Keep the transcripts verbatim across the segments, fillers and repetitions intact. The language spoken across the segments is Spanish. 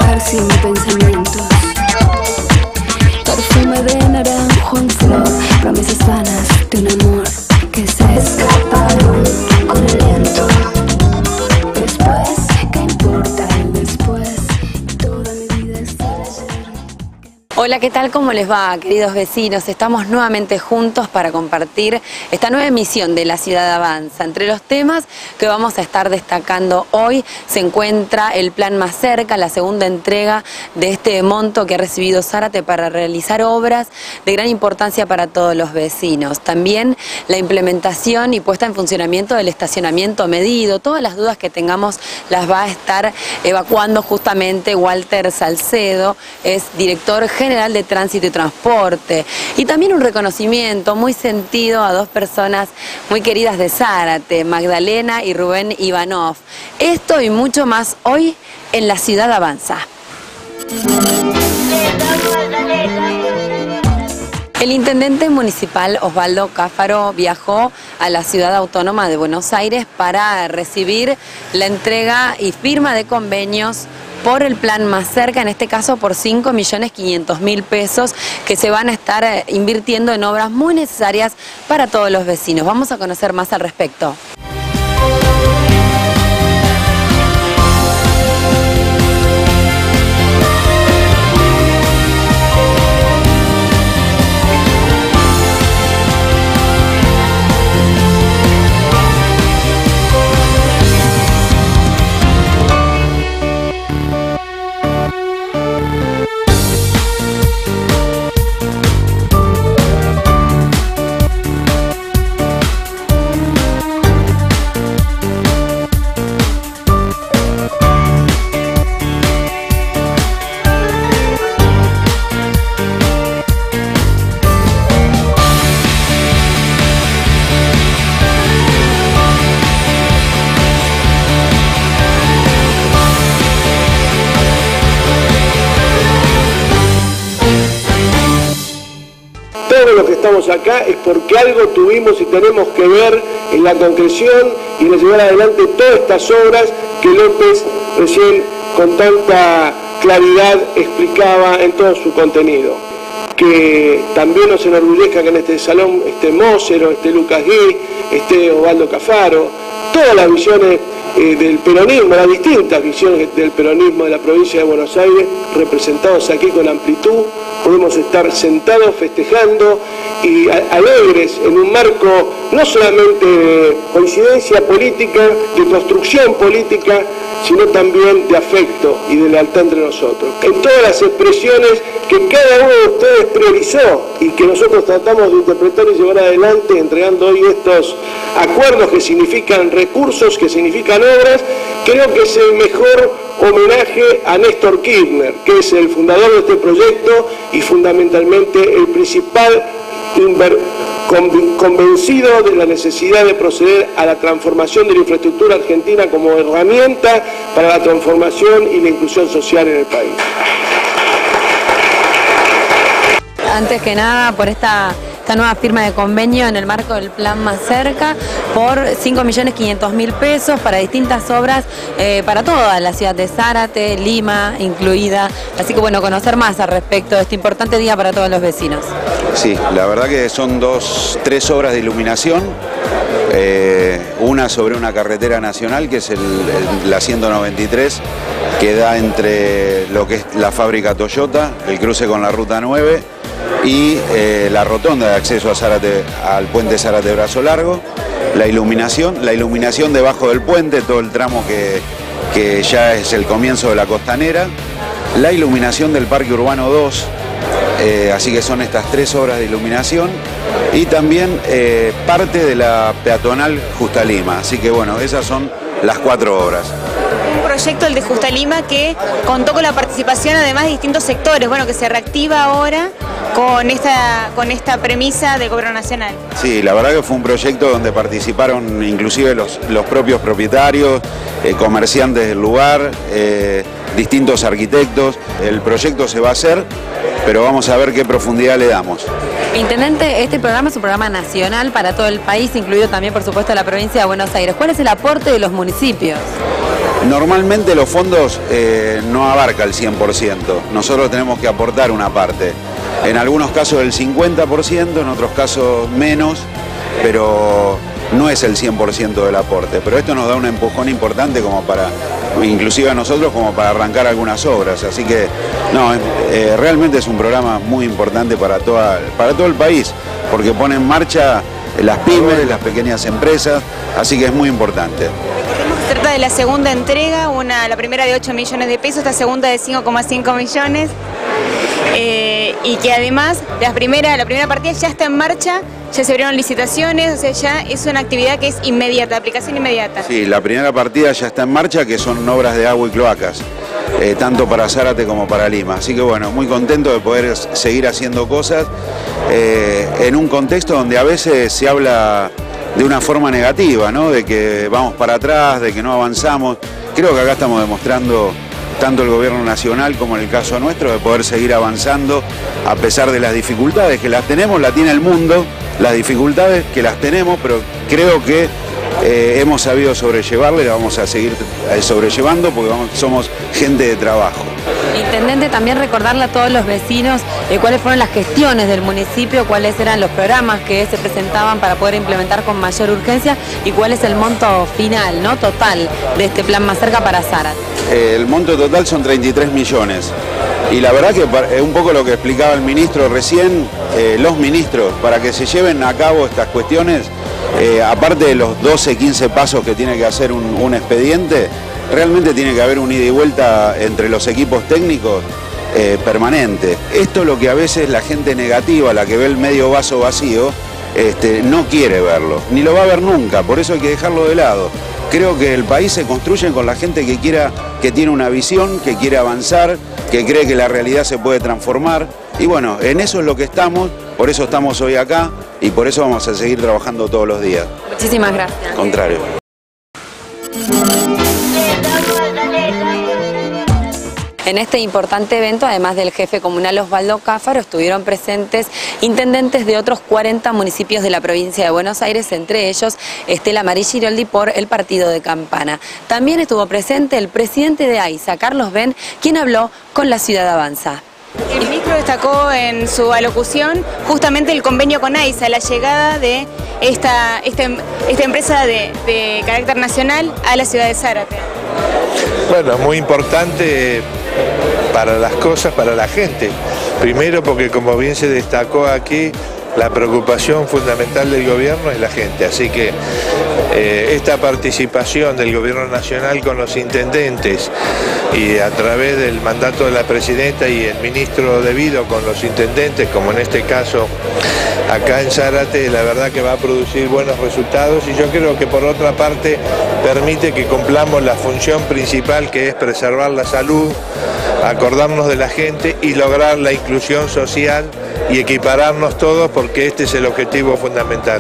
viajar sin pensamientos. Perfume de naranjo en flor, promesas vanas de un amor que se escaparon con el viento. Después, ¿qué importa el después? Toda mi vida es el ayer. Hola, ¿qué tal? ¿Cómo les va, queridos vecinos? Estamos nuevamente juntos para compartir esta nueva emisión de La Ciudad Avanza. Entre los temas que vamos a estar destacando hoy se encuentra el Plan Más Cerca, la segunda entrega de este monto que ha recibido Zárate para realizar obras de gran importancia para todos los vecinos. También la implementación y puesta en funcionamiento del estacionamiento medido. Todas las dudas que tengamos las va a estar evacuando justamente Walter Salcedo, es director general General de Tránsito y Transporte. Y también un reconocimiento muy sentido a dos personas muy queridas de Zárate, Magdalena y Rubén Ivanov. Esto y mucho más hoy en La Ciudad Avanza. El intendente municipal Osvaldo Cáfaro viajó a la ciudad autónoma de Buenos Aires para recibir la entrega y firma de convenios por el Plan Más Cerca, en este caso por cinco millones quinientos mil pesos que se van a estar invirtiendo en obras muy necesarias para todos los vecinos. Vamos a conocer más al respecto. Todos los que estamos acá es porque algo tuvimos y tenemos que ver en la concreción y en llevar adelante todas estas obras que López recién con tanta claridad explicaba en todo su contenido. Que también nos enorgullezca que en este salón esté Mócero, esté Lucas Gui, esté Osvaldo Cáfaro, todas las visiones eh, del peronismo, las distintas visiones del peronismo de la provincia de Buenos Aires, representados aquí con amplitud. Podemos estar sentados festejando y alegres en un marco no solamente de coincidencia política, de construcción política, sino también de afecto y de lealtad entre nosotros. En todas las expresiones que cada uno de ustedes priorizó y que nosotros tratamos de interpretar y llevar adelante, entregando hoy estos acuerdos que significan recursos, que significan obras, creo que es el mejor homenaje a Néstor Kirchner, que es el fundador de este proyecto y fundamentalmente el principal convencido de la necesidad de proceder a la transformación de la infraestructura argentina como herramienta para la transformación y la inclusión social en el país. Antes que nada, por esta, esta nueva firma de convenio en el marco del Plan Más Cerca por cinco millones quinientos mil pesos para distintas obras eh, para toda la ciudad de Zárate, Lima incluida. Así que bueno, conocer más al respecto de este importante día para todos los vecinos. Sí, la verdad que son dos, tres obras de iluminación. Eh, una sobre una carretera nacional que es el, el, la ciento noventa y tres, que da entre lo que es la fábrica Toyota, el cruce con la ruta nueve y eh, la rotonda de acceso a Zárate, al puente Zárate Brazo Largo. La iluminación, la iluminación debajo del puente, todo el tramo que, que ya es el comienzo de la costanera. La iluminación del Parque Urbano dos, eh, así que son estas tres obras de iluminación. Y también eh, parte de la peatonal Justa Lima, así que bueno, esas son las cuatro obras. Un proyecto, el de Justa Lima, que contó con la participación además de distintos sectores, bueno, que se reactiva ahora con esta, con esta premisa del Gobierno Nacional. Sí, la verdad que fue un proyecto donde participaron inclusive los, los propios propietarios, eh, comerciantes del lugar, eh, distintos arquitectos. El proyecto se va a hacer, pero vamos a ver qué profundidad le damos. Intendente, este programa es un programa nacional para todo el país, incluido también, por supuesto, la provincia de Buenos Aires. ¿Cuál es el aporte de los municipios? Normalmente los fondos eh, no abarca el cien por ciento, nosotros tenemos que aportar una parte. En algunos casos el cincuenta por ciento, en otros casos menos, pero no es el cien por ciento del aporte. Pero esto nos da un empujón importante como para, inclusive a nosotros, como para arrancar algunas obras. Así que no, eh, realmente es un programa muy importante para, toda, para todo el país, porque pone en marcha las pymes, las pequeñas empresas, así que es muy importante. Se trata de la segunda entrega, una, la primera de ocho millones de pesos, esta segunda de cinco coma cinco millones. Eh, y que además la primera, la primera partida ya está en marcha, ya se abrieron licitaciones, o sea, ya es una actividad que es inmediata, aplicación inmediata. Sí, la primera partida ya está en marcha, que son obras de agua y cloacas, eh, tanto para Zárate como para Lima. Así que bueno, muy contento de poder seguir haciendo cosas eh, en un contexto donde a veces se habla de una forma negativa, ¿no? De que vamos para atrás, de que no avanzamos. Creo que acá estamos demostrando, tanto el gobierno nacional como en el caso nuestro, de poder seguir avanzando a pesar de las dificultades que las tenemos, la tiene el mundo, las dificultades que las tenemos, pero creo que eh, hemos sabido sobrellevarle, la vamos a seguir sobrellevando porque vamos, somos gente de trabajo. Intendente, también recordarle a todos los vecinos eh, cuáles fueron las gestiones del municipio, cuáles eran los programas que se presentaban para poder implementar con mayor urgencia y cuál es el monto final, ¿no? Total de este plan Más Cerca para Zárate. Eh, el monto total son treinta y tres millones y la verdad que es un poco lo que explicaba el ministro recién, eh, los ministros, para que se lleven a cabo estas cuestiones, eh, aparte de los doce, quince pasos que tiene que hacer un, un expediente, realmente tiene que haber un ida y vuelta entre los equipos técnicos eh, permanente. Esto es lo que a veces la gente negativa, la que ve el medio vaso vacío, este, no quiere verlo, ni lo va a ver nunca, por eso hay que dejarlo de lado. Creo que el país se construye con la gente que quiera, que tiene una visión, que quiere avanzar, que cree que la realidad se puede transformar. Y bueno, en eso es lo que estamos, por eso estamos hoy acá y por eso vamos a seguir trabajando todos los días. Muchísimas gracias. Al contrario. En este importante evento, además del jefe comunal Osvaldo Cáfaro, estuvieron presentes intendentes de otros cuarenta municipios de la provincia de Buenos Aires, entre ellos Estela Marí Giroldi por el partido de Campana. También estuvo presente el presidente de AISA, Carlos Ben, quien habló con La Ciudad Avanza. El ministro destacó en su alocución justamente el convenio con AISA, la llegada de esta, esta, esta empresa de, de carácter nacional a la ciudad de Zárate. Bueno, muy importante para las cosas, para la gente. Primero porque, como bien se destacó aquí, la preocupación fundamental del gobierno es la gente, así que eh, esta participación del gobierno nacional con los intendentes y a través del mandato de la presidenta y el ministro debido con los intendentes, como en este caso acá en Zárate, la verdad que va a producir buenos resultados y yo creo que por otra parte permite que cumplamos la función principal, que es preservar la salud, acordarnos de la gente y lograr la inclusión social y equipararnos todos, porque este es el objetivo fundamental.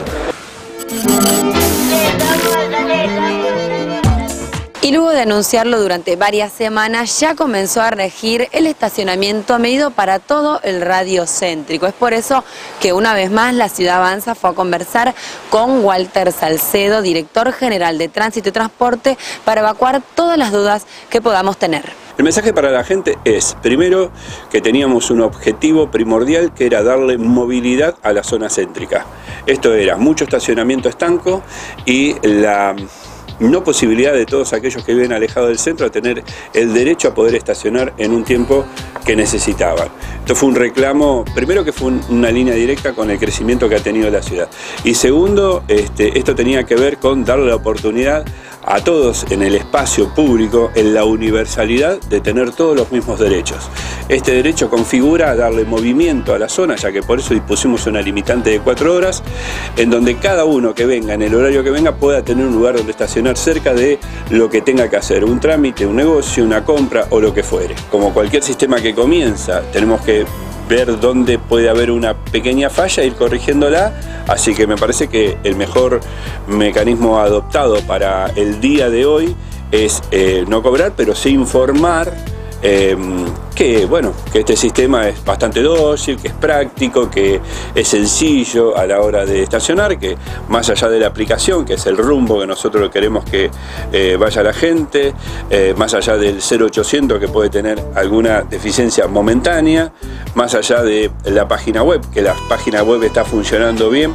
Y luego de anunciarlo durante varias semanas, ya comenzó a regir el estacionamiento medido para todo el radio céntrico. Es por eso que una vez más la Ciudad Avanza fue a conversar con Walter Salcedo, director general de Tránsito y Transporte, para evacuar todas las dudas que podamos tener. El mensaje para la gente es, primero, que teníamos un objetivo primordial que era darle movilidad a la zona céntrica. Esto era mucho estacionamiento estanco y la no posibilidad de todos aquellos que viven alejados del centro a tener el derecho a poder estacionar en un tiempo que necesitaban. Esto fue un reclamo, primero que fue un, una línea directa con el crecimiento que ha tenido la ciudad. Y segundo, este, esto tenía que ver con darle la oportunidad a todos en el espacio público, en la universalidad de tener todos los mismos derechos. Este derecho configura darle movimiento a la zona, ya que por eso dispusimos una limitante de cuatro horas, en donde cada uno que venga, en el horario que venga, pueda tener un lugar donde estacionar cerca de lo que tenga que hacer, un trámite, un negocio, una compra o lo que fuere. Como cualquier sistema que comienza, tenemos que ver dónde puede haber una pequeña falla e ir corrigiéndola, así que me parece que el mejor mecanismo adoptado para el día de hoy es eh, no cobrar, pero sí informar eh, que bueno, que este sistema es bastante dócil, que es práctico, que es sencillo a la hora de estacionar, que más allá de la aplicación, que es el rumbo que nosotros queremos que eh, vaya la gente, eh, más allá del cero ochocientos que puede tener alguna deficiencia momentánea, más allá de la página web, que la página web está funcionando bien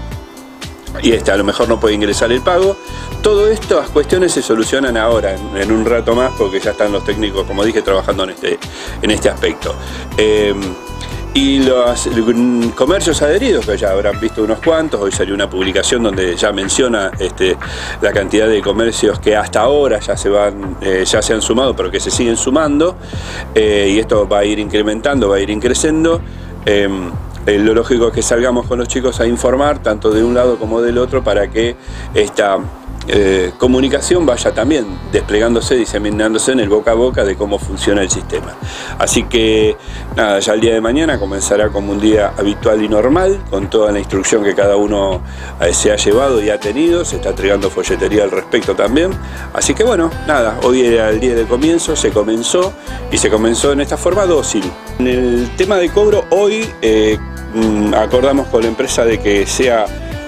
y este, a lo mejor no puede ingresar el pago. Todas estas cuestiones se solucionan ahora, en, en un rato más, porque ya están los técnicos, como dije, trabajando en este, en este aspecto. Eh, y los comercios adheridos, que ya habrán visto unos cuantos, hoy salió una publicación donde ya menciona este, la cantidad de comercios que hasta ahora ya se, van, eh, ya se han sumado, pero que se siguen sumando, eh, y esto va a ir incrementando, va a ir increciendo. Eh, Eh, lo lógico es que salgamos con los chicos a informar, tanto de un lado como del otro, para que esta eh, comunicación vaya también desplegándose, diseminándose en el boca a boca de cómo funciona el sistema. Así que, nada, ya el día de mañana comenzará como un día habitual y normal, con toda la instrucción que cada uno eh, se ha llevado y ha tenido. Se está entregando folletería al respecto también. Así que, bueno, nada, hoy era el día de comienzo, se comenzó, y se comenzó en esta forma dócil. En el tema de cobro, hoy eh, acordamos con la empresa de que sea,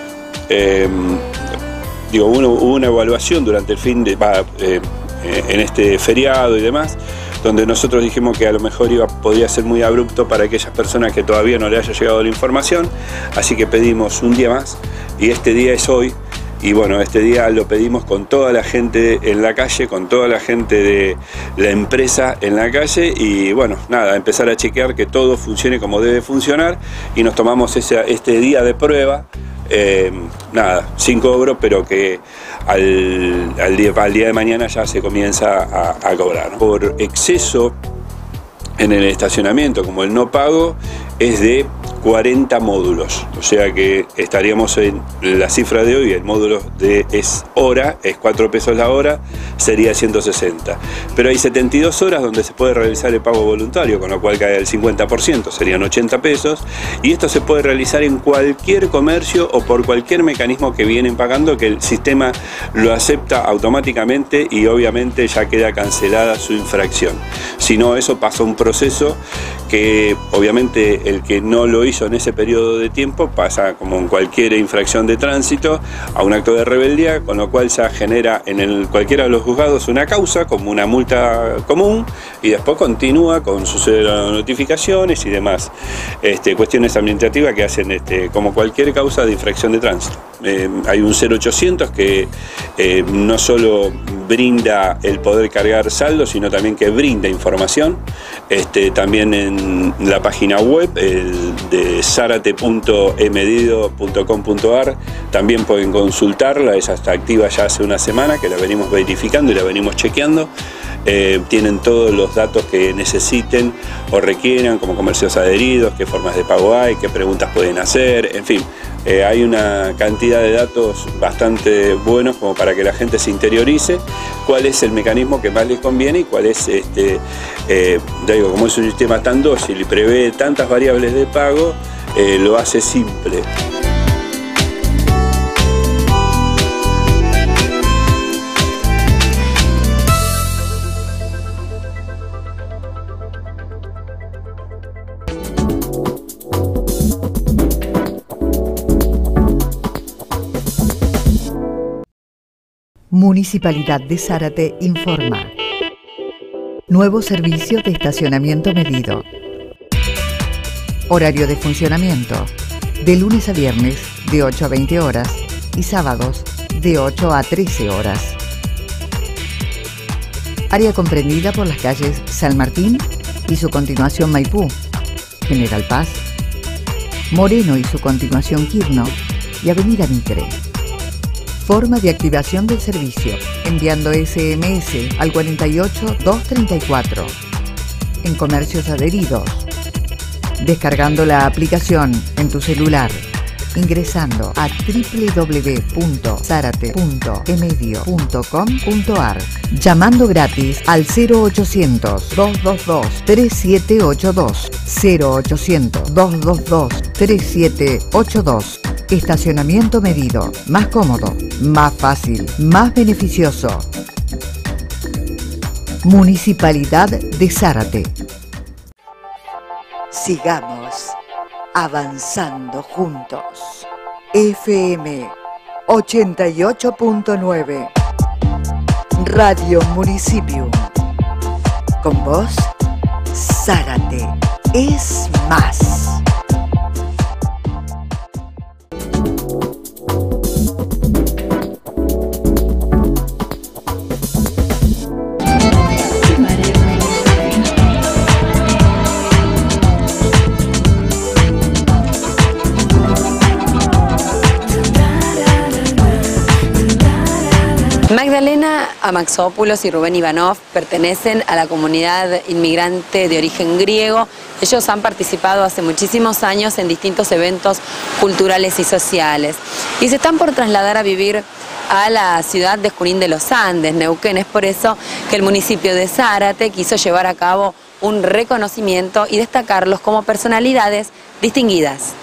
eh, digo, hubo una evaluación durante el fin de, va, eh, en este feriado y demás, donde nosotros dijimos que a lo mejor iba, podía ser muy abrupto para aquellas personas que todavía no le haya llegado la información, así que pedimos un día más, y este día es hoy. Y bueno, este día lo pedimos con toda la gente en la calle, con toda la gente de la empresa en la calle, y bueno, nada, empezar a chequear que todo funcione como debe funcionar, y nos tomamos ese, este día de prueba, eh, nada, sin cobro, pero que al, al, día, al día de mañana ya se comienza a, a cobrar, ¿no? Por exceso en el estacionamiento, como el no pago, es de cuarenta módulos, o sea que estaríamos en la cifra de hoy, el módulo de es hora, es cuatro pesos la hora, sería ciento sesenta, pero hay setenta y dos horas donde se puede realizar el pago voluntario, con lo cual cae el cincuenta por ciento, serían ochenta pesos, y esto se puede realizar en cualquier comercio o por cualquier mecanismo que vienen pagando, que el sistema lo acepta automáticamente, y obviamente ya queda cancelada su infracción. Si no, eso pasa un proceso que obviamente el que no lo hizo en ese periodo de tiempo pasa, como en cualquier infracción de tránsito, a un acto de rebeldía, con lo cual ya genera en el, cualquiera de los juzgados una causa, como una multa común, y después continúa con sus notificaciones y demás este, cuestiones administrativas que hacen este, como cualquier causa de infracción de tránsito. Eh, hay un cero ochocientos que eh, no solo brinda el poder cargar saldo, sino también que brinda información. Este, también en la página web el de zarate punto emedido punto com punto ar también pueden consultarla, esa está activa ya hace una semana, que la venimos verificando y la venimos chequeando. Eh, tienen todos los datos que necesiten o requieran, como comercios adheridos, qué formas de pago hay, qué preguntas pueden hacer, en fin. Eh, hay una cantidad de datos bastante buenos como para que la gente se interiorice cuál es el mecanismo que más les conviene y cuál es, este, eh, digo, como es un sistema tan dócil y prevé tantas variables de pago, eh, lo hace simple. Municipalidad de Zárate informa. Nuevo servicio de estacionamiento medido. Horario de funcionamiento. De lunes a viernes de ocho a veinte horas y sábados de ocho a trece horas. Área comprendida por las calles San Martín y su continuación Maipú, General Paz, Moreno y su continuación Quirno y Avenida Mitre. Forma de activación del servicio, enviando ese eme ese al cuarenta y ocho, doscientos treinta y cuatro. En comercios adheridos. Descargando la aplicación en tu celular. Ingresando a doble u doble u doble u punto zarate punto emedio punto com punto ar. Llamando gratis al cero ochocientos, doscientos veintidós, treinta y siete ochenta y dos. cero ochocientos, doscientos veintidós, treinta y siete ochenta y dos. Estacionamiento medido. Más cómodo, más fácil, más beneficioso. Municipalidad de Zárate. Sigamos avanzando juntos. F M ochenta y ocho punto nueve. Radio Municipio. Con vos, Zárate es más. Magdalena Amaxopoulos y Rubén Ivanov pertenecen a la comunidad inmigrante de origen griego. Ellos han participado hace muchísimos años en distintos eventos culturales y sociales. Y se están por trasladar a vivir a la ciudad de Junín de los Andes, Neuquén. Es por eso que el municipio de Zárate quiso llevar a cabo un reconocimiento y destacarlos como personalidades distinguidas.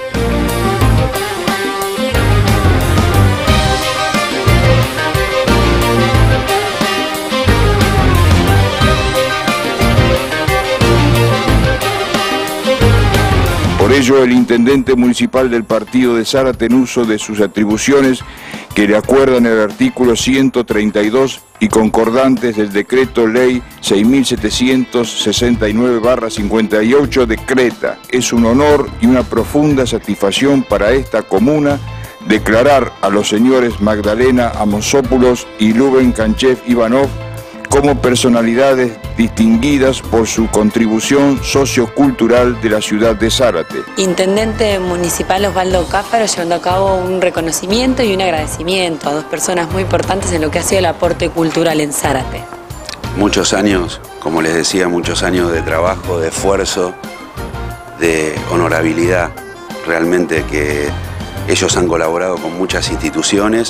Por ello, el intendente municipal del partido de Zárate, en uso de sus atribuciones que le acuerdan el artículo ciento treinta y dos y concordantes del decreto ley seis mil setecientos sesenta y nueve barra cincuenta y ocho, decreta: es un honor y una profunda satisfacción para esta comuna declarar a los señores Magdalena Amaxopoulos y Rubén Canchev Ivanov como personalidades distinguidas por su contribución sociocultural de la ciudad de Zárate. Intendente municipal Osvaldo Cáfaro llevando a cabo un reconocimiento y un agradecimiento a dos personas muy importantes en lo que ha sido el aporte cultural en Zárate. Muchos años, como les decía, muchos años de trabajo, de esfuerzo, de honorabilidad. Realmente que ellos han colaborado con muchas instituciones.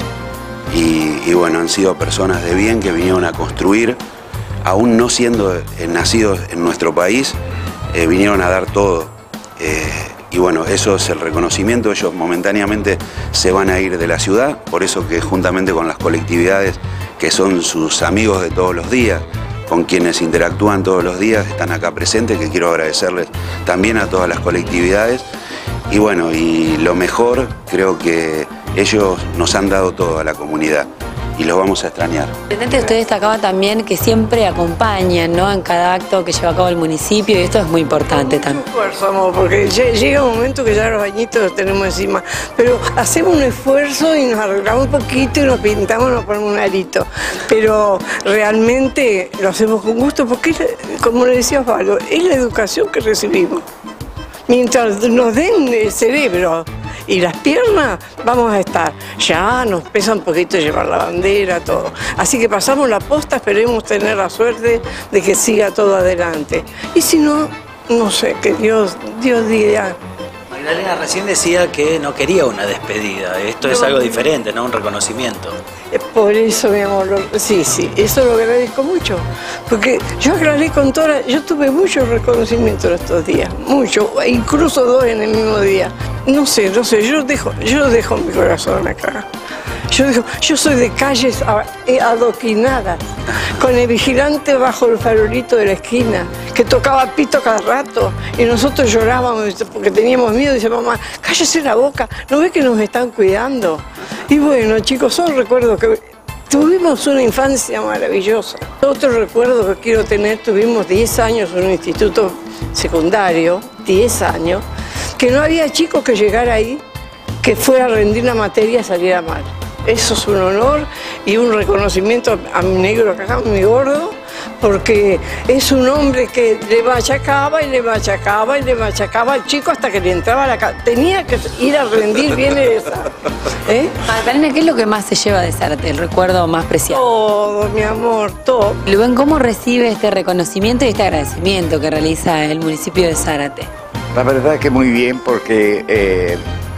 Y, y bueno, han sido personas de bien que vinieron a construir, aún no siendo eh, nacidos en nuestro país, eh, vinieron a dar todo. Eh, y bueno, eso es el reconocimiento. Ellos momentáneamente se van a ir de la ciudad, por eso que juntamente con las colectividades que son sus amigos de todos los días, con quienes interactúan todos los días, están acá presentes, que quiero agradecerles también a todas las colectividades. Y bueno, y lo mejor, creo que ellos nos han dado todo a la comunidad y los vamos a extrañar. Intendente, usted destacaba también que siempre acompañan, ¿no?, en cada acto que lleva a cabo el municipio, y esto es muy importante también. Esfuerzo, amor, porque llega un momento que ya los bañitos los tenemos encima, pero hacemos un esfuerzo y nos arreglamos un poquito y nos pintamos, nos ponemos un arito, pero realmente lo hacemos con gusto porque, como le decía Osvaldo, es la educación que recibimos. Mientras nos den el cerebro y las piernas, vamos a estar. Ya nos pesa un poquito llevar la bandera, todo. Así que pasamos la posta, esperemos tener la suerte de que siga todo adelante. Y si no, no sé, que Dios, Dios diga. Magdalena recién decía que no quería una despedida. Esto es algo diferente, ¿no? Un reconocimiento. Por eso, mi amor, lo, sí, sí, eso lo agradezco mucho. Porque yo agradezco con toda, yo tuve mucho reconocimiento en estos días, mucho, incluso dos en el mismo día. No sé, no sé, yo dejo, yo dejo mi corazón acá. Yo digo, yo soy de calles adoquinadas, con el vigilante bajo el farolito de la esquina, que tocaba pito cada rato, y nosotros llorábamos porque teníamos miedo, y dice mamá, cállese la boca, ¿no ve que nos están cuidando? Y bueno, chicos, son recuerdos que tuvimos una infancia maravillosa. Otro recuerdo que quiero tener, tuvimos diez años en un instituto secundario, diez años, que no había chico que llegara ahí, que fuera a rendir la materia y saliera mal. Eso es un honor y un reconocimiento a mi negro acá, a mi gordo, porque es un hombre que le machacaba y le machacaba y le machacaba al chico hasta que le entraba a la casa. Tenía que ir a rendir bien esa. ¿Eh? Magdalena, ¿qué es lo que más se lleva de Zárate, el recuerdo más preciado? Todo, mi amor, todo. Rubén, ¿cómo recibe este reconocimiento y este agradecimiento que realiza el municipio de Zárate? La verdad que muy bien, porque eh,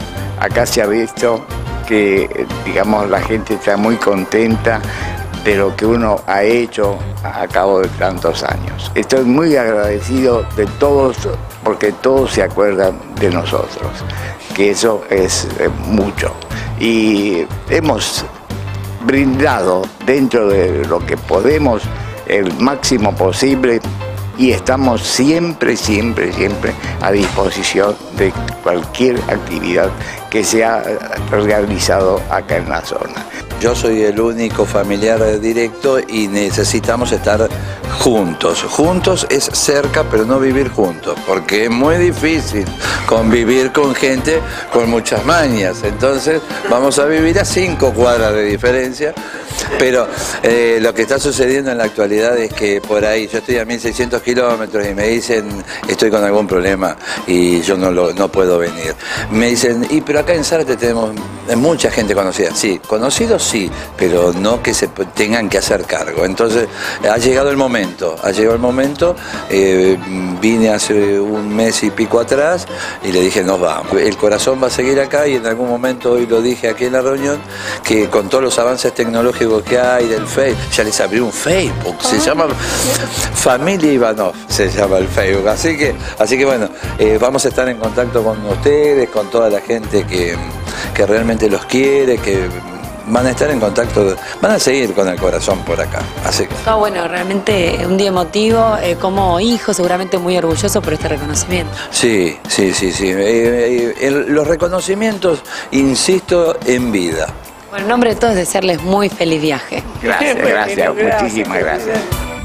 acá se ha visto que, digamos, la gente está muy contenta de lo que uno ha hecho a cabo de tantos años. Estoy muy agradecido de todos, porque todos se acuerdan de nosotros, que eso es eh, mucho. Y hemos brindado dentro de lo que podemos el máximo posible y estamos siempre, siempre, siempre a disposición de cualquier actividad que se ha realizado acá en la zona. Yo soy el único familiar directo y necesitamos estar juntos. Juntos es cerca, pero no vivir juntos, porque es muy difícil convivir con gente con muchas mañas. Entonces vamos a vivir a cinco cuadras de diferencia, pero eh, lo que está sucediendo en la actualidad es que por ahí yo estoy a mil seiscientos kilómetros y me dicen estoy con algún problema y yo no, lo, no puedo venir. Me dicen, y pero acá en Zárate tenemos mucha gente conocida. Sí, conocidos sí, pero no que se tengan que hacer cargo. Entonces ha llegado el momento, ha llegado el momento, eh, vine hace un mes y pico atrás y le dije nos vamos. El corazón va a seguir acá y en algún momento, hoy lo dije aquí en la reunión, que con todos los avances tecnológicos que hay del Facebook, ya les abrí un Facebook, se llama Familia Ivanov, se llama el Facebook. Así que, así que bueno, eh, vamos a estar en contacto con ustedes, con toda la gente que, que realmente los quiere, que van a estar en contacto, van a seguir con el corazón por acá. Así que... Está bueno, realmente un día emotivo, eh, como hijo seguramente muy orgulloso por este reconocimiento. Sí, sí, sí, sí. Eh, eh, el, los reconocimientos, insisto, en vida. Bueno, en nombre de todos desearles muy feliz viaje. Gracias, gracias, muchísimas gracias.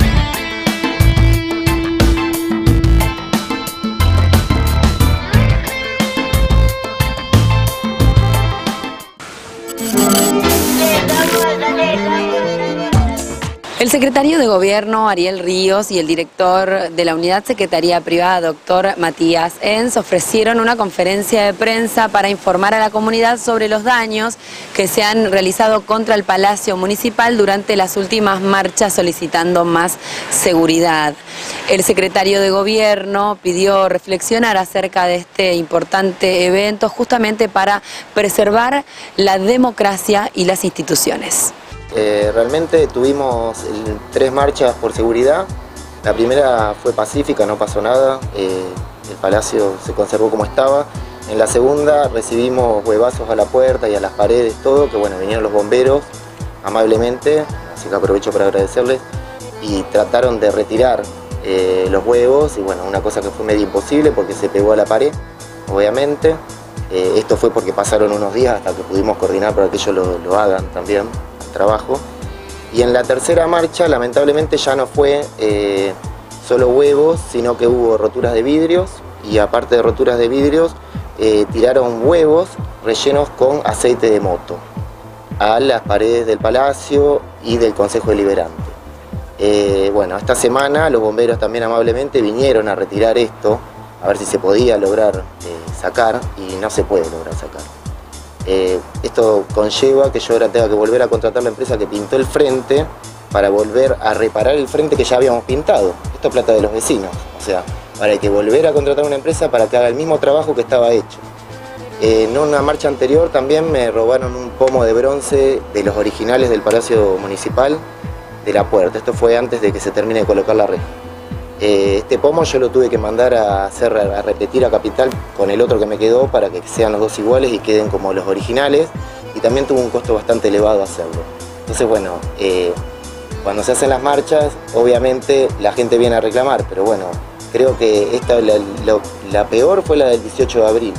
El secretario de Gobierno, Ariel Ríos, y el director de la Unidad Secretaría Privada, doctor Matías Enz, ofrecieron una conferencia de prensa para informar a la comunidad sobre los daños que se han realizado contra el Palacio Municipal durante las últimas marchas solicitando más seguridad. El secretario de Gobierno pidió reflexionar acerca de este importante evento justamente para preservar la democracia y las instituciones. Eh, realmente tuvimos el, tres marchas por seguridad. La primera fue pacífica, no pasó nada, eh, el palacio se conservó como estaba. En la segunda recibimos huevazos a la puerta y a las paredes, todo, que bueno, vinieron los bomberos amablemente, así que aprovecho para agradecerles, y trataron de retirar eh, los huevos, y bueno, una cosa que fue medio imposible porque se pegó a la pared, obviamente. Eh, esto fue porque pasaron unos días hasta que pudimos coordinar para que ellos lo, lo hagan también. Trabajo. Y en la tercera marcha lamentablemente ya no fue eh, solo huevos, sino que hubo roturas de vidrios, y aparte de roturas de vidrios eh, tiraron huevos rellenos con aceite de moto a las paredes del palacio y del Consejo Deliberante. Eh, bueno, esta semana los bomberos también amablemente vinieron a retirar esto, a ver si se podía lograr eh, sacar, y no se puede lograr sacar. Eh, esto conlleva que yo ahora tenga que volver a contratar la empresa que pintó el frente para volver a reparar el frente que ya habíamos pintado. Esto es plata de los vecinos, o sea, para que volver a contratar una empresa para que haga el mismo trabajo que estaba hecho. Eh, en una marcha anterior también me robaron un pomo de bronce de los originales del Palacio Municipal de la puerta. Esto fue antes de que se termine de colocar la reja. Eh, este pomo yo lo tuve que mandar a, hacer, a repetir a Capital con el otro que me quedó para que sean los dos iguales y queden como los originales, y también tuvo un costo bastante elevado hacerlo. Entonces bueno, eh, cuando se hacen las marchas obviamente la gente viene a reclamar, pero bueno, creo que esta, la, la, la peor fue la del dieciocho de abril,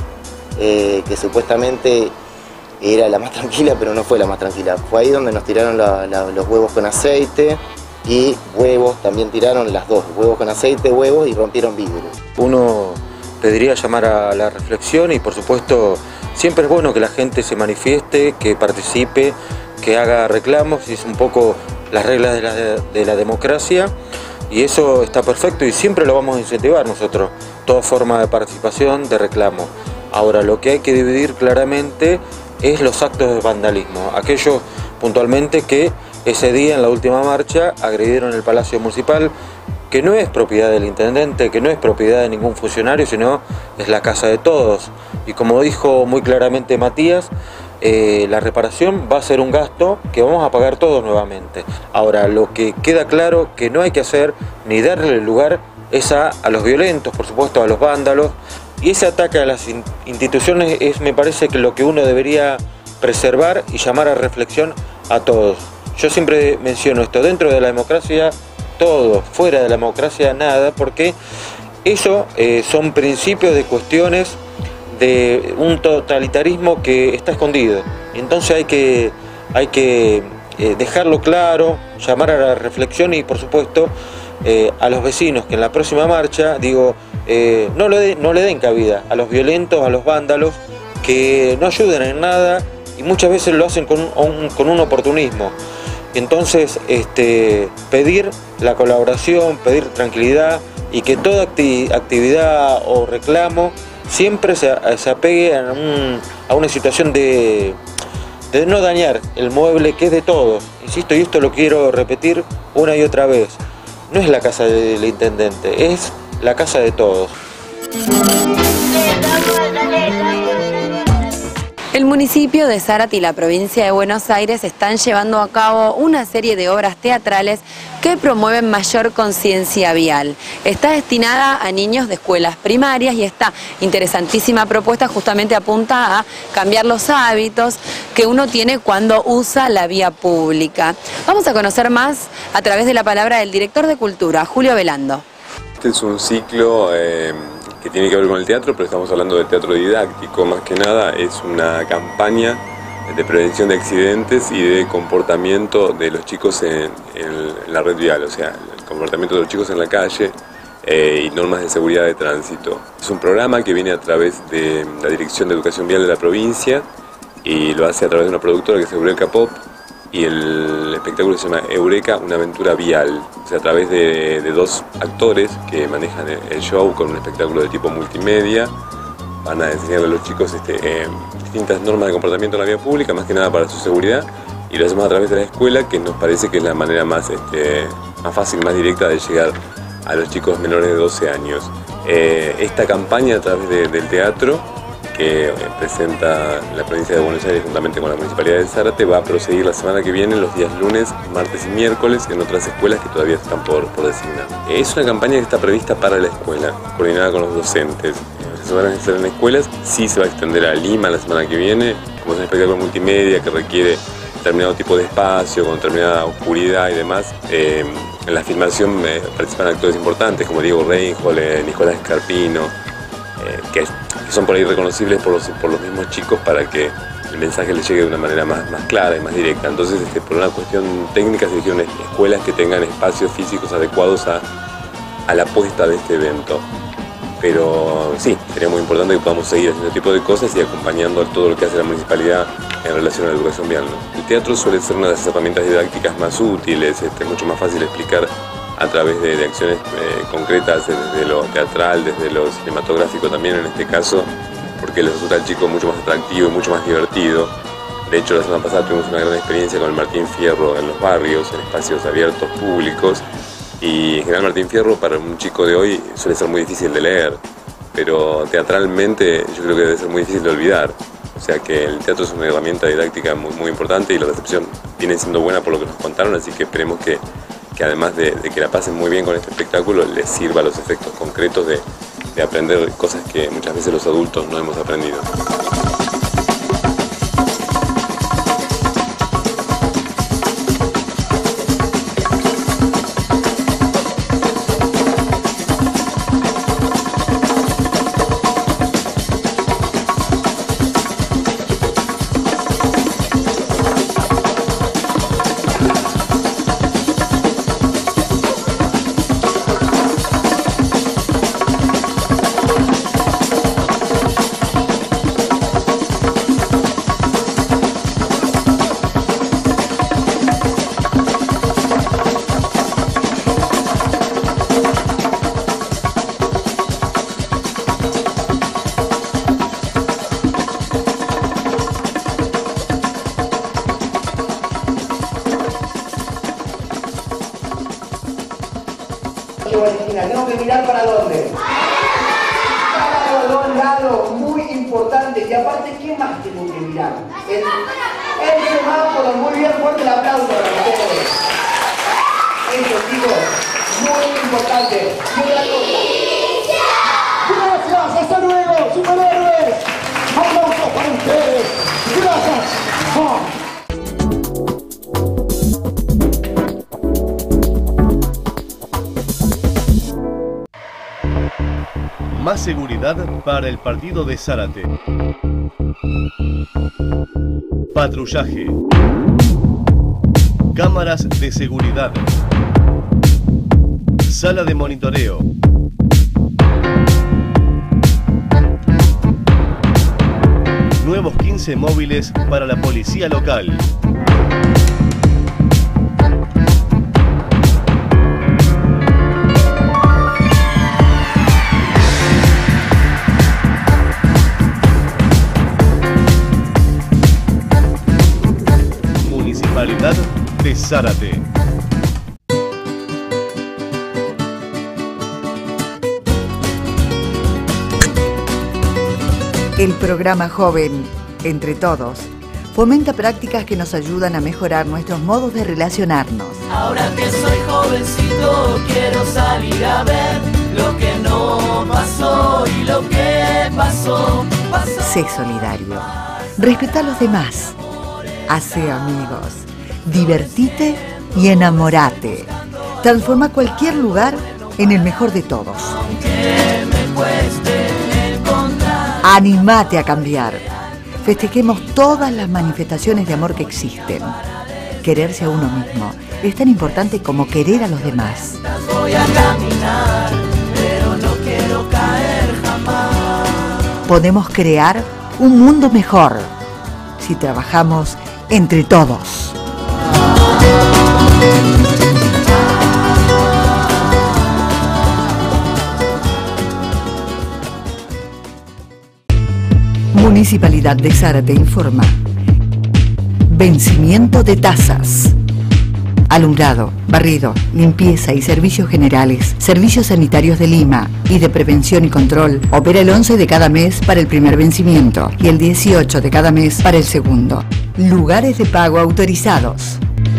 eh, que supuestamente era la más tranquila, pero no fue la más tranquila. Fue ahí donde nos tiraron la, la, los huevos con aceite, y huevos también tiraron, las dos, huevos con aceite, huevos, y rompieron vidrio. Uno pediría llamar a la reflexión, y por supuesto siempre es bueno que la gente se manifieste, que participe, que haga reclamos, y es un poco las reglas de la, de la democracia, y eso está perfecto y siempre lo vamos a incentivar nosotros, toda forma de participación, de reclamo. Ahora, lo que hay que dividir claramente es los actos de vandalismo, aquellos puntualmente que ese día en la última marcha agredieron el Palacio Municipal, que no es propiedad del intendente, que no es propiedad de ningún funcionario, sino es la casa de todos. Y como dijo muy claramente Matías, eh, la reparación va a ser un gasto que vamos a pagar todos nuevamente. Ahora, lo que queda claro que no hay que hacer ni darle lugar es a, a los violentos, por supuesto a los vándalos, y ese ataque a las in, instituciones es, me parece, que lo que uno debería preservar y llamar a reflexión a todos. Yo siempre menciono esto, dentro de la democracia todo, fuera de la democracia nada, porque eso eh, son principios de cuestiones de un totalitarismo que está escondido. Entonces hay que, hay que eh, dejarlo claro, llamar a la reflexión y por supuesto eh, a los vecinos que en la próxima marcha, digo, eh, no, le de, no le den cabida a los violentos, a los vándalos, que no ayudan en nada y muchas veces lo hacen con un, con un oportunismo. Entonces, este, pedir la colaboración, pedir tranquilidad y que toda acti actividad o reclamo siempre se, se apegue a, un, a una situación de, de no dañar el mueble que es de todos. Insisto, y esto lo quiero repetir una y otra vez, no es la casa del intendente, es la casa de todos. El municipio de Zárate y la provincia de Buenos Aires están llevando a cabo una serie de obras teatrales que promueven mayor conciencia vial. Está destinada a niños de escuelas primarias y esta interesantísima propuesta justamente apunta a cambiar los hábitos que uno tiene cuando usa la vía pública. Vamos a conocer más a través de la palabra del director de Cultura, Julio Velando. Este es un ciclo eh, que tiene que ver con el teatro, pero estamos hablando de teatro didáctico más que nada. Es una campaña de prevención de accidentes y de comportamiento de los chicos en, en la red vial, o sea, el comportamiento de los chicos en la calle eh, y normas de seguridad de tránsito. Es un programa que viene a través de la Dirección de Educación Vial de la provincia y lo hace a través de una productora que es Eureka Pop, y el espectáculo se llama Eureka, una aventura vial, o sea, a través de, de dos actores que manejan el show con un espectáculo de tipo multimedia. Van a enseñarle a los chicos este, eh, distintas normas de comportamiento en la vía pública, más que nada para su seguridad, y lo hacemos a través de la escuela, que nos parece que es la manera más, este, más fácil, más directa de llegar a los chicos menores de doce años. Eh, esta campaña a través de, del teatro, que eh, presenta la provincia de Buenos Aires juntamente con la Municipalidad de Zárate, va a proseguir la semana que viene, los días lunes, martes y miércoles, en otras escuelas que todavía están por, por designar. Es una campaña que está prevista para la escuela, coordinada con los docentes. Se van a hacer en escuelas, sí se va a extender a Lima la semana que viene, como es un espectáculo multimedia que requiere determinado tipo de espacio, con determinada oscuridad y demás. Eh, en la filmación eh, participan actores importantes como Diego Reinhold, eh, Nicolás Escarpino, eh, que, que son por ahí reconocibles por los, por los mismos chicos para que el mensaje les llegue de una manera más, más clara y más directa. Entonces, este, por una cuestión técnica, se eligieron escuelas que tengan espacios físicos adecuados a, a la puesta de este evento. Pero sí, sería muy importante que podamos seguir haciendo este tipo de cosas y acompañando todo lo que hace la municipalidad en relación a la educación vial, ¿no? El teatro suele ser una de las herramientas didácticas más útiles, este, mucho más fácil de explicar a través de, de acciones eh, concretas, desde lo teatral, desde lo cinematográfico también en este caso, porque les resulta al chico mucho más atractivo y mucho más divertido. De hecho, la semana pasada tuvimos una gran experiencia con el Martín Fierro en los barrios, en espacios abiertos, públicos. Y en general Martín Fierro para un chico de hoy suele ser muy difícil de leer, pero teatralmente yo creo que debe ser muy difícil de olvidar. O sea que el teatro es una herramienta didáctica muy, muy importante y la recepción viene siendo buena por lo que nos contaron, así que esperemos que, que además de, de que la pasen muy bien con este espectáculo, les sirva los efectos concretos de, de aprender cosas que muchas veces los adultos no hemos aprendido. Tengo que mirar para dónde. Para los lados, muy importante. Y aparte, ¿qué más tengo que mirar? El, el semáforo, muy bien, fuerte el aplauso para ustedes. Eso, chicos, muy importante. Y otra cosa. Gracias, hasta luego, superhéroes. Aplausos para ustedes. Gracias. Oh. Más seguridad para el partido de Zárate. Patrullaje. Cámaras de seguridad. Sala de monitoreo. Nuevos quince móviles para la policía local. Municipalidad de Zárate. El programa Joven, Entre Todos, fomenta prácticas que nos ayudan a mejorar nuestros modos de relacionarnos. Ahora que soy jovencito, quiero salir a ver lo que no pasó y lo que pasó, pasó. Sé solidario, respeta a los demás, hace amigos, divertite y enamorate. Transforma cualquier lugar en el mejor de todos. Aunque me cueste encontrar. Animate a cambiar. Festejemos todas las manifestaciones de amor que existen. Quererse a uno mismo es tan importante como querer a los demás. Voy a caminar, pero no quiero caer jamás. Podemos crear un mundo mejor si trabajamos entre todos. Municipalidad de Zárate informa. Vencimiento de tasas. Alumbrado, barrido, limpieza y servicios generales, servicios sanitarios de Lima y de prevención y control, opera el once de cada mes para el primer vencimiento y el dieciocho de cada mes para el segundo. Lugares de pago autorizados.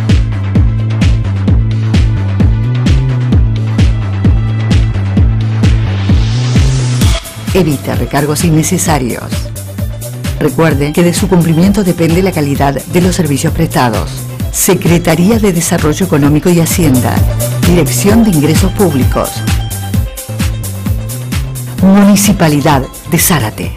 Evita recargos innecesarios. Recuerde que de su cumplimiento depende la calidad de los servicios prestados. Secretaría de Desarrollo Económico y Hacienda. Dirección de Ingresos Públicos. Municipalidad de Zárate.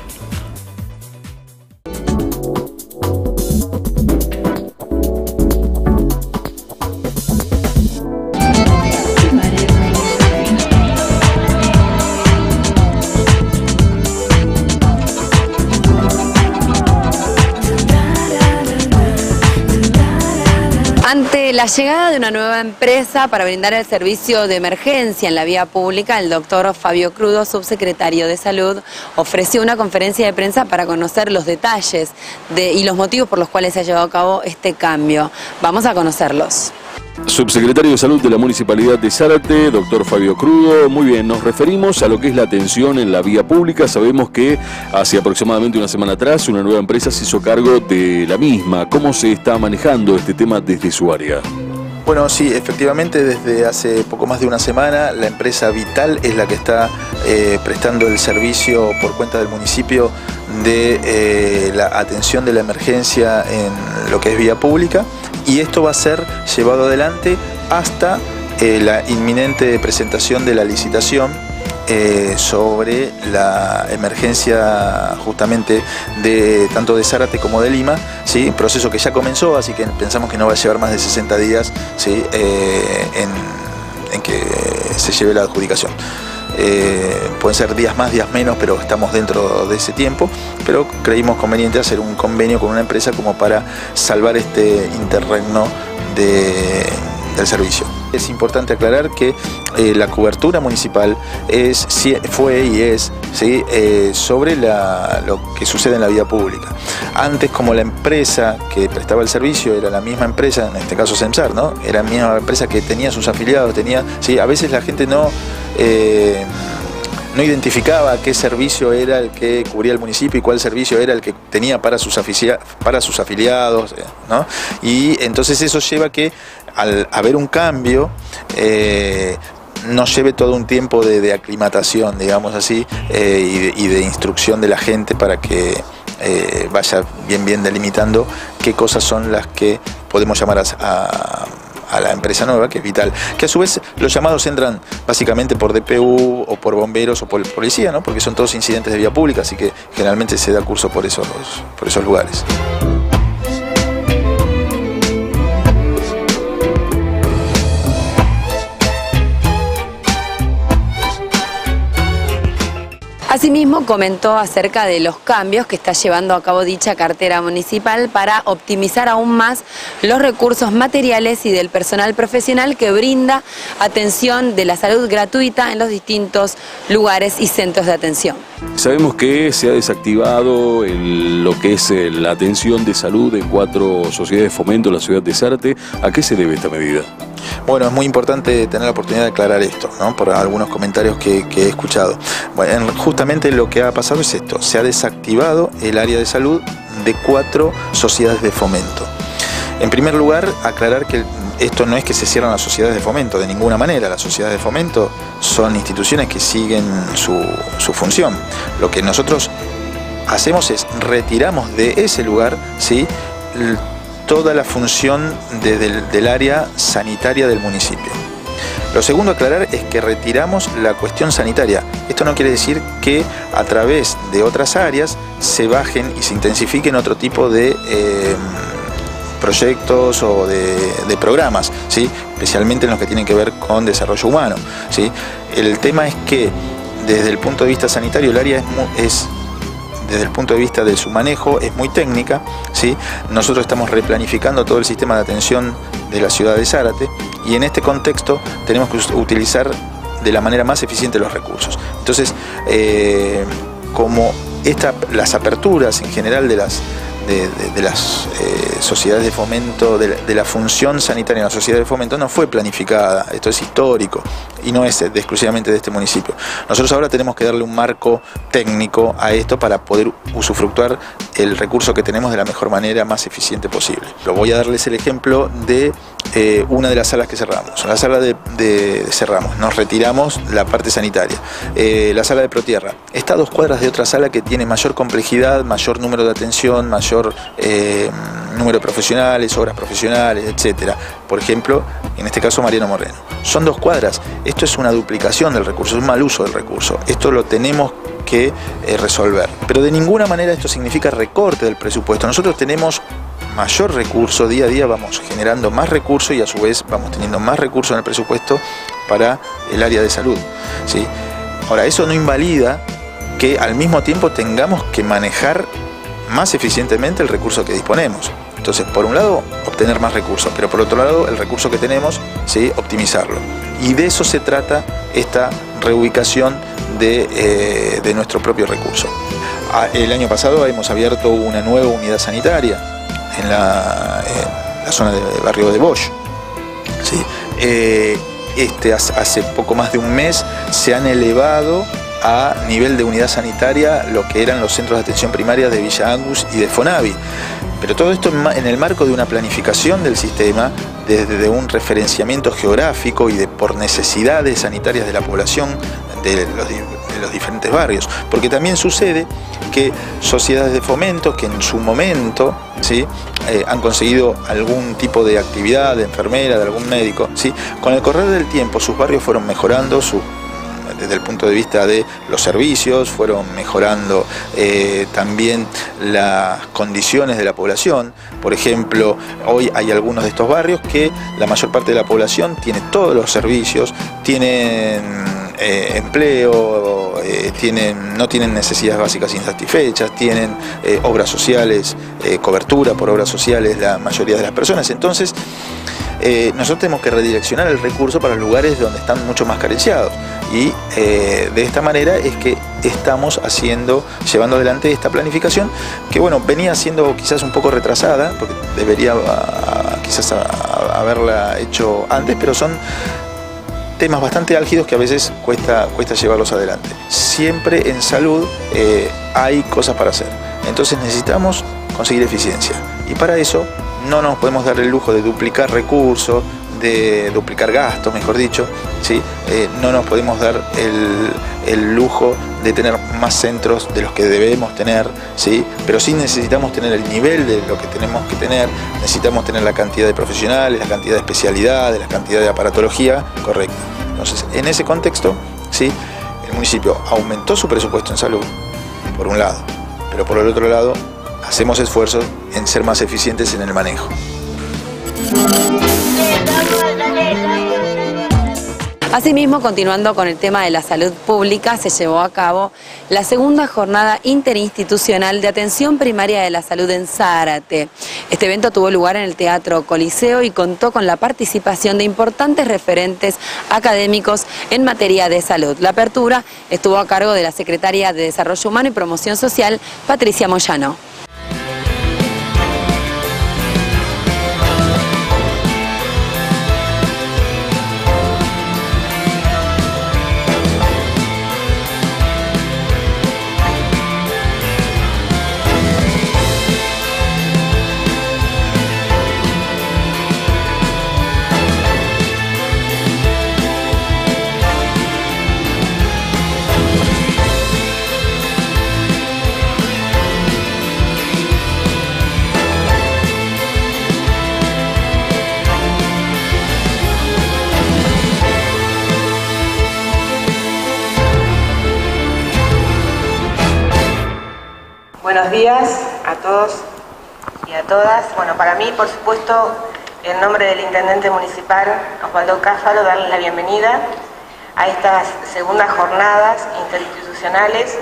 Ante la llegada de una nueva empresa para brindar el servicio de emergencia en la vía pública, el doctor Fabio Crudo, subsecretario de Salud, ofreció una conferencia de prensa para conocer los detalles de, y los motivos por los cuales se ha llevado a cabo este cambio. Vamos a conocerlos. Subsecretario de Salud de la Municipalidad de Zárate, doctor Fabio Crudo. Muy bien, nos referimos a lo que es la atención en la vía pública. Sabemos que hace aproximadamente una semana atrás una nueva empresa se hizo cargo de la misma. ¿Cómo se está manejando este tema desde su área? Bueno, sí, efectivamente desde hace poco más de una semana la empresa Vital es la que está eh, prestando el servicio por cuenta del municipio de eh, la atención de la emergencia en lo que es vía pública, y esto va a ser llevado adelante hasta eh, la inminente presentación de la licitación eh, sobre la emergencia justamente de tanto de Zárate como de Lima, ¿sí? Proceso que ya comenzó, así que pensamos que no va a llevar más de sesenta días, ¿sí? eh, en, en que se lleve la adjudicación. Eh, pueden ser días más, días menos, pero estamos dentro de ese tiempo, pero creímos conveniente hacer un convenio con una empresa como para salvar este interregno de, del servicio. Es importante aclarar que eh, la cobertura municipal es, fue y es ¿sí? eh, sobre la, lo que sucede en la vía pública. Antes, como la empresa que prestaba el servicio era la misma empresa, en este caso SEMSAR, ¿no? Era la misma empresa que tenía sus afiliados, tenía, ¿sí? A veces la gente no... Eh, no identificaba qué servicio era el que cubría el municipio y cuál servicio era el que tenía para sus, para sus afiliados, ¿no? Y entonces eso lleva a que al haber un cambio eh, nos lleve todo un tiempo de, de aclimatación, digamos así, eh, y, de, y de instrucción de la gente para que eh, vaya bien bien delimitando qué cosas son las que podemos llamar a, a a la empresa nueva, que es Vital, que a su vez los llamados entran básicamente por D P U o por bomberos o por policía, ¿no? Porque son todos incidentes de vía pública, así que generalmente se da curso por esos, por esos lugares. Asimismo, comentó acerca de los cambios que está llevando a cabo dicha cartera municipal para optimizar aún más los recursos materiales y del personal profesional que brinda atención de la salud gratuita en los distintos lugares y centros de atención. Sabemos que se ha desactivado el, lo que es la atención de salud en cuatro sociedades de fomento en la ciudad de Zárate. ¿A qué se debe esta medida? Bueno, es muy importante tener la oportunidad de aclarar esto, ¿no? Por algunos comentarios que, que he escuchado. Bueno, justamente lo que ha pasado es esto, se ha desactivado el área de salud de cuatro sociedades de fomento. En primer lugar, aclarar que esto no es que se cierran las sociedades de fomento, de ninguna manera. Las sociedades de fomento son instituciones que siguen su, su función. Lo que nosotros hacemos es retiramos de ese lugar, ¿sí?, toda la función de, del, del área sanitaria del municipio. Lo segundo a aclarar es que retiramos la cuestión sanitaria. Esto no quiere decir que a través de otras áreas se bajen y se intensifiquen otro tipo de eh, proyectos o de, de programas, ¿sí?, especialmente en los que tienen que ver con desarrollo humano, ¿sí? El tema es que desde el punto de vista sanitario el área es, es desde el punto de vista de su manejo es muy técnica, ¿sí? Nosotros estamos replanificando todo el sistema de atención de la ciudad de Zárate y en este contexto tenemos que utilizar de la manera más eficiente los recursos. Entonces, eh, como esta, las aperturas en general de las, de, de, de las eh, sociedades de fomento, de la, de la función sanitaria en la sociedad de fomento no fue planificada, esto es histórico y no es de, exclusivamente de este municipio. Nosotros ahora tenemos que darle un marco técnico a esto para poder usufructuar el recurso que tenemos de la mejor manera, más eficiente posible. Lo voy a darles el ejemplo de eh, una de las salas que cerramos. La sala de, de, de cerramos, nos retiramos la parte sanitaria. Eh, la sala de Protierra está a dos cuadras de otra sala que tiene mayor complejidad, mayor número de atención, mayor eh, número de profesionales, obras profesionales, etcétera. Por ejemplo, en este caso Mariano Moreno. Son dos cuadras. Esto es una duplicación del recurso, es un mal uso del recurso. Esto lo tenemos que eh, resolver. Pero de ninguna manera esto significa recorte del presupuesto. Nosotros tenemos mayor recurso, día a día vamos generando más recursos y a su vez vamos teniendo más recursos en el presupuesto para el área de salud, ¿sí? Ahora, eso no invalida que al mismo tiempo tengamos que manejar más eficientemente el recurso que disponemos. Entonces, por un lado, obtener más recursos, pero por otro lado, el recurso que tenemos, ¿sí?, optimizarlo. Y de eso se trata esta reubicación de, eh, de nuestro propio recurso. El año pasado hemos abierto una nueva unidad sanitaria en la, en la zona del barrio de Bosch, ¿sí? Eh, este, hace poco más de un mes se han elevado a nivel de unidad sanitaria lo que eran los centros de atención primaria de Villa Angus y de Fonavi. Pero todo esto en el marco de una planificación del sistema, desde un referenciamiento geográfico y de por necesidades sanitarias de la población de los, de los diferentes barrios. Porque también sucede que sociedades de fomento que en su momento, ¿sí?, eh, han conseguido algún tipo de actividad de enfermera, de algún médico, ¿sí?, con el correr del tiempo sus barrios fueron mejorando su desde el punto de vista de los servicios, fueron mejorando eh, también las condiciones de la población. Por ejemplo, hoy hay algunos de estos barrios que la mayor parte de la población tiene todos los servicios, tienen eh, empleo, eh, tienen, no tienen necesidades básicas insatisfechas, tienen eh, obras sociales, eh, cobertura por obras sociales la mayoría de las personas. Entonces, Eh, nosotros tenemos que redireccionar el recurso para lugares donde están mucho más carenciados y eh, de esta manera es que estamos haciendo, llevando adelante esta planificación que, bueno, venía siendo quizás un poco retrasada porque debería a, quizás a, a haberla hecho antes, pero son temas bastante álgidos que a veces cuesta, cuesta llevarlos adelante. Siempre en salud eh, hay cosas para hacer, entonces necesitamos conseguir eficiencia y para eso no nos podemos dar el lujo de duplicar recursos, de duplicar gastos, mejor dicho, ¿sí? Eh, no nos podemos dar el, el lujo de tener más centros de los que debemos tener, ¿sí? Pero sí necesitamos tener el nivel de lo que tenemos que tener, necesitamos tener la cantidad de profesionales, la cantidad de especialidades, la cantidad de aparatología correcta. Entonces, en ese contexto, ¿sí? El municipio aumentó su presupuesto en salud, por un lado, pero por el otro lado, hacemos esfuerzos en ser más eficientes en el manejo. Asimismo, continuando con el tema de la salud pública, se llevó a cabo la segunda jornada interinstitucional de atención primaria de la salud en Zárate. Este evento tuvo lugar en el Teatro Coliseo y contó con la participación de importantes referentes académicos en materia de salud. La apertura estuvo a cargo de la Secretaria de Desarrollo Humano y Promoción Social, Patricia Moyano. Buenos días a todos y a todas. Bueno, para mí, por supuesto, en nombre del Intendente Municipal, Osvaldo Cáfalo, darles la bienvenida a estas segundas jornadas interinstitucionales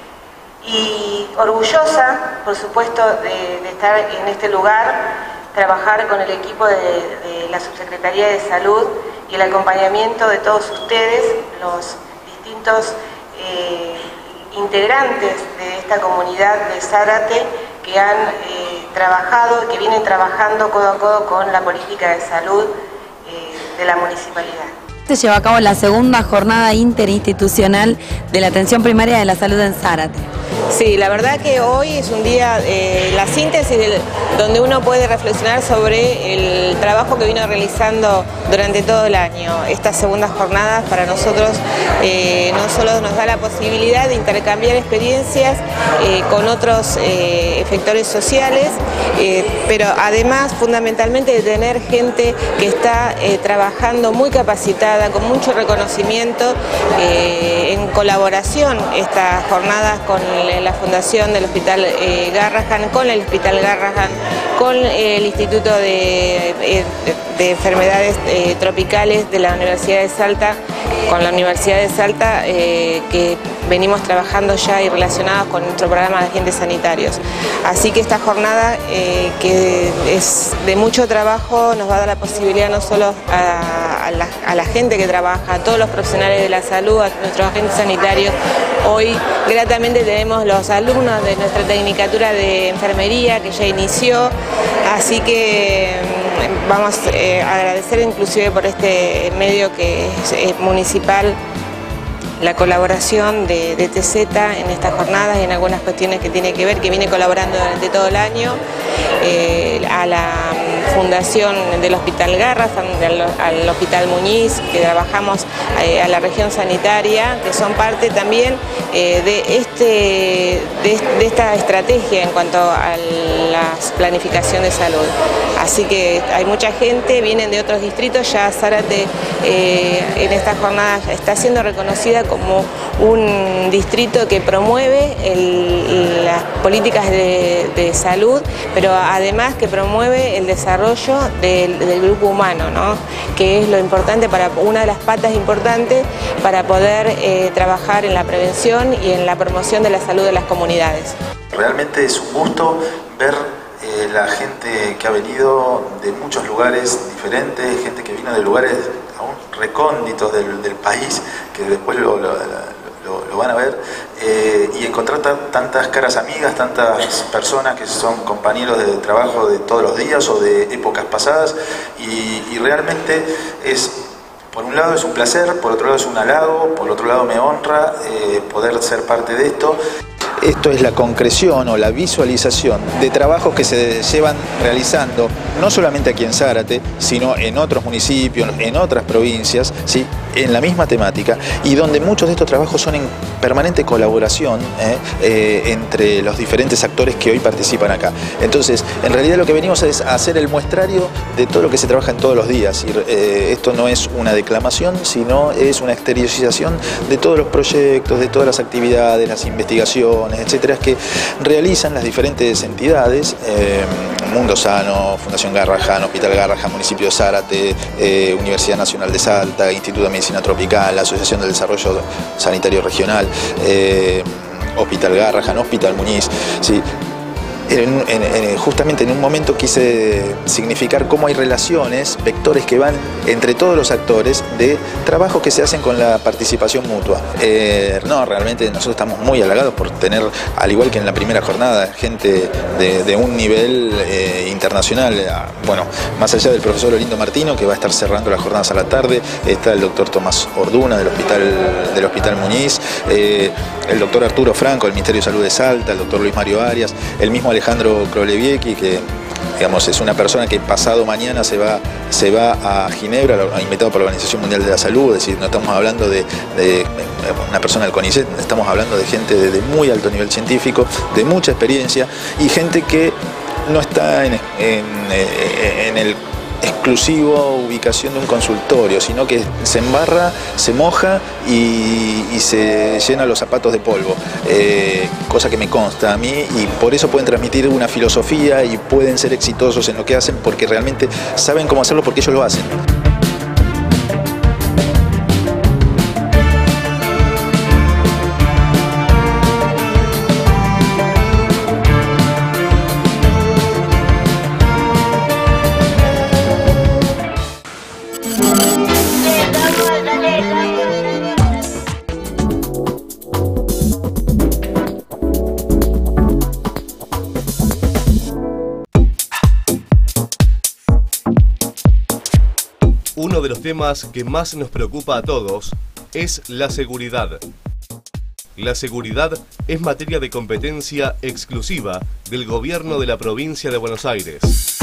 y orgullosa, por supuesto, de, de estar en este lugar, trabajar con el equipo de, de la Subsecretaría de Salud y el acompañamiento de todos ustedes, los distintos eh, integrantes de esta comunidad de Zárate que han eh, trabajado, que vienen trabajando codo a codo con la política de salud eh, de la municipalidad. Se lleva a cabo la segunda jornada interinstitucional de la atención primaria de la salud en Zárate. Sí, la verdad que hoy es un día, eh, la síntesis de, donde uno puede reflexionar sobre el trabajo que vino realizando durante todo el año. Estas segundas jornadas para nosotros eh, no solo nos da la posibilidad de intercambiar experiencias eh, con otros eh, efectores sociales, eh, pero además fundamentalmente de tener gente que está eh, trabajando muy capacitada, con mucho reconocimiento, eh, en colaboración estas jornadas con la Fundación del Hospital eh, Garrahan, con el Hospital Garrahan, con el Instituto de, de, de Enfermedades eh, Tropicales de la Universidad de Salta, con la Universidad de Salta, eh, que venimos trabajando ya y relacionados con nuestro programa de agentes sanitarios. Así que esta jornada, eh, que es de mucho trabajo, nos va a dar la posibilidad no solo a, a, la, a la gente que trabaja, a todos los profesionales de la salud, a nuestros agentes sanitarios. Hoy gratamente tenemos los alumnos de nuestra tecnicatura de enfermería que ya inició, así que vamos eh, a agradecer inclusive por este medio que es, es municipal, la colaboración de, de T Z en estas jornadas y en algunas cuestiones que tiene que ver, que viene colaborando durante todo el año, eh, a la Fundación del Hospital Garrahan, al, al Hospital Muñiz, que trabajamos eh, a la región sanitaria, que son parte también eh, de, este, de, de esta estrategia en cuanto a la planificación de salud. Así que hay mucha gente, vienen de otros distritos, ya Zárate eh, en esta jornada está siendo reconocida como un distrito que promueve el, las políticas de, de salud, pero además que promueve el desarrollo del, del grupo humano, ¿no? Que es lo importante, para una de las patas importantes para poder eh, trabajar en la prevención y en la promoción de la salud de las comunidades. Realmente es un gusto ver eh, la gente que ha venido de muchos lugares diferentes, gente que vino de lugares aún recónditos del, del país, que después lo, lo, lo, lo van a ver, eh, y encontrar tantas caras amigas, tantas personas que son compañeros de trabajo de todos los días o de épocas pasadas, y, y realmente es, por un lado es un placer, por otro lado es un halago, por otro lado me honra eh, poder ser parte de esto. esto es la concreción o la visualización de trabajos que se llevan realizando no solamente aquí en Zárate, sino en otros municipios, en otras provincias, ¿sí?, en la misma temática, y donde muchos de estos trabajos son en permanente colaboración ¿eh? Eh, entre los diferentes actores que hoy participan acá. Entonces, en realidad lo que venimos es a hacer el muestrario de todo lo que se trabaja en todos los días. Y, eh, esto no es una declamación, sino es una exteriorización de todos los proyectos, de todas las actividades, las investigaciones, etcétera, que realizan las diferentes entidades, eh, Mundo Sano, Fundación Garrahan, Hospital Garrahan, Municipio de Zárate, eh, Universidad Nacional de Salta, Instituto de Medicina Tropical, la Asociación del Desarrollo Sanitario Regional, eh, Hospital Garrahan, Hospital Muñiz, ¿sí? En, en, en, justamente en un momento quise significar cómo hay relaciones, vectores que van entre todos los actores de trabajos que se hacen con la participación mutua. Eh, no, realmente nosotros estamos muy halagados por tener, al igual que en la primera jornada, gente de, de un nivel eh, internacional. Bueno, más allá del profesor Olindo Martino, que va a estar cerrando las jornadas a la tarde, está el doctor Tomás Orduna del Hospital, del Hospital Muñiz, eh, el doctor Arturo Franco del Ministerio de Salud de Salta, el doctor Luis Mario Arias, el mismo Alejandro Kroleviecki, que digamos, es una persona que pasado mañana se va, se va a Ginebra, invitado por la Organización Mundial de la Salud. Es decir, no estamos hablando de, de una persona del CONICET, estamos hablando de gente de, de muy alto nivel científico, de mucha experiencia, y gente que no está en, en, en el exclusivo ubicación de un consultorio, sino que se embarra, se moja y, y se llena los zapatos de polvo, eh, cosa que me consta a mí, y por eso pueden transmitir una filosofía y pueden ser exitosos en lo que hacen, porque realmente saben cómo hacerlo, porque ellos lo hacen. Uno de los temas que más nos preocupa a todos es la seguridad. La seguridad es materia de competencia exclusiva del gobierno de la provincia de Buenos Aires.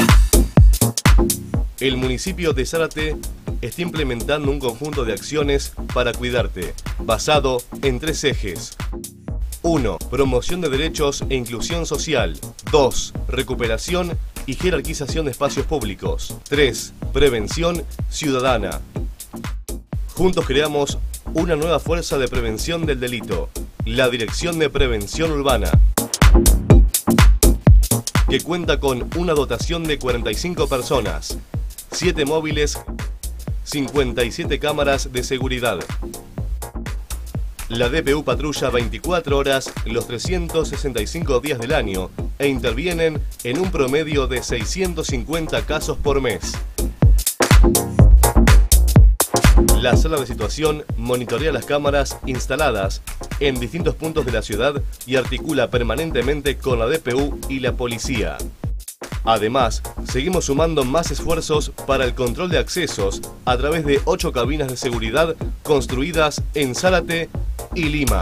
El municipio de Zárate está implementando un conjunto de acciones para cuidarte, basado en tres ejes. uno. Promoción de derechos e inclusión social. dos. Recuperación y jerarquización de espacios públicos. tres. Prevención ciudadana. Juntos creamos una nueva fuerza de prevención del delito, la Dirección de Prevención Urbana, que cuenta con una dotación de cuarenta y cinco personas, siete móviles, cincuenta y siete cámaras de seguridad. La D P U patrulla veinticuatro horas los trescientos sesenta y cinco días del año e intervienen en un promedio de seiscientos cincuenta casos por mes. La sala de situación monitorea las cámaras instaladas en distintos puntos de la ciudad y articula permanentemente con la D P U y la policía. Además, seguimos sumando más esfuerzos para el control de accesos a través de ocho cabinas de seguridad construidas en Zárate y Lima.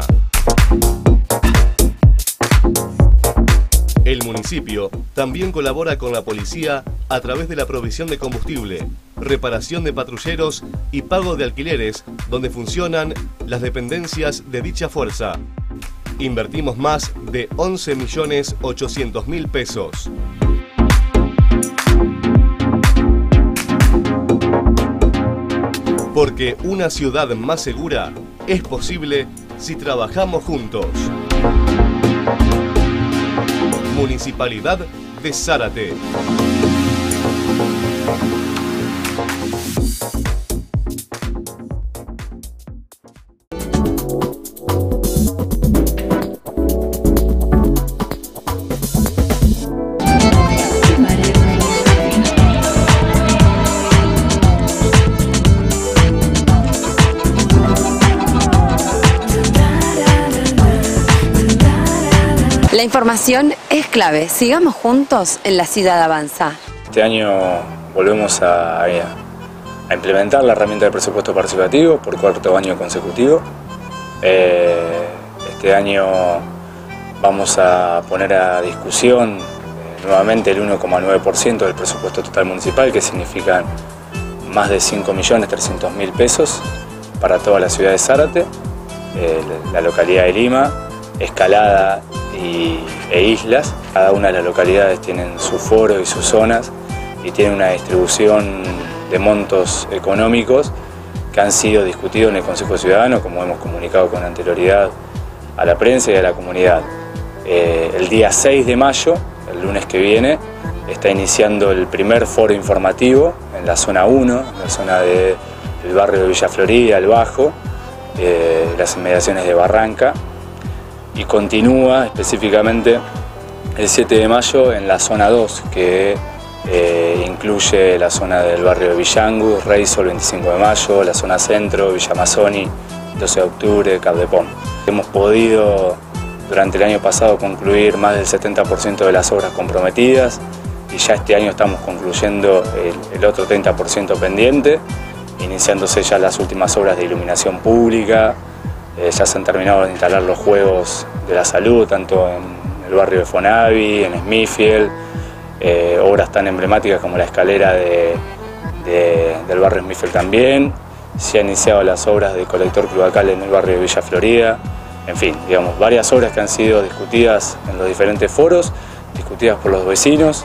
El municipio también colabora con la policía a través de la provisión de combustible, reparación de patrulleros y pago de alquileres donde funcionan las dependencias de dicha fuerza. Invertimos más de once millones ochocientos mil pesos. Porque una ciudad más segura es posible si trabajamos juntos. Municipalidad de Zárate. La información es clave. Sigamos juntos en La Ciudad Avanza. Este año volvemos a, a implementar la herramienta del presupuesto participativo por cuarto año consecutivo. Eh, este año Vamos a poner a discusión eh, nuevamente el uno coma nueve por ciento del presupuesto total municipal, que significan más de cinco millones trescientos mil pesos para toda la ciudad de Zárate, eh, la localidad de Lima, Escalada y, e Islas. Cada una de las localidades tienen su foro y sus zonas y tienen una distribución de montos económicos que han sido discutidos en el Consejo Ciudadano, como hemos comunicado con anterioridad a la prensa y a la comunidad. Eh, el día seis de mayo, el lunes que viene, está iniciando el primer foro informativo en la zona uno, en la zona de, del barrio de Villa Florida, el Bajo, eh, las inmediaciones de Barranca, y continúa específicamente el siete de mayo en la zona dos, que eh, incluye la zona del barrio de Villangus, Reysol, veinticinco de mayo, la zona centro, Villa Mazzoni, doce de octubre, Caldepón. Hemos podido durante el año pasado concluir más del setenta por ciento de las obras comprometidas y ya este año estamos concluyendo el, el otro treinta por ciento pendiente, iniciándose ya las últimas obras de iluminación pública. Eh, ya se han terminado de instalar los juegos de la salud, tanto en el barrio de Fonavi, en Smithfield, eh, obras tan emblemáticas como la escalera de, de, del barrio Smithfield también. Se han iniciado las obras de colector cloacal en el barrio de Villa Florida. En fin, digamos, varias obras que han sido discutidas en los diferentes foros, discutidas por los vecinos,